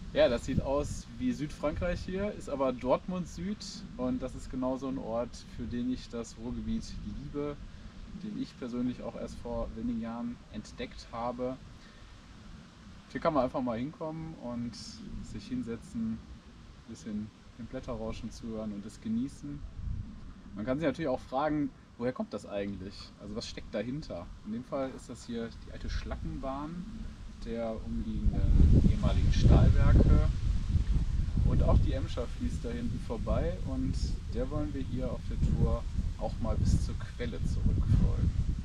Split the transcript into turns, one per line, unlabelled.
Ja, das sieht aus wie Südfrankreich hier, ist aber Dortmund Süd und das ist genau so ein Ort, für den ich das Ruhrgebiet liebe, den ich persönlich auch erst vor wenigen Jahren entdeckt habe. Hier kann man einfach mal hinkommen und sich hinsetzen, ein bisschen dem Blätterrauschen zuhören und es genießen. Man kann sich natürlich auch fragen, woher kommt das eigentlich? Also was steckt dahinter? In dem Fall ist das hier die alte Schlackenbahn der umliegenden ehemaligen Stahlwerke. Und auch die Emscher fließt da hinten vorbei und der wollen wir hier auf der Tour auch mal bis zur Quelle zurückfolgen.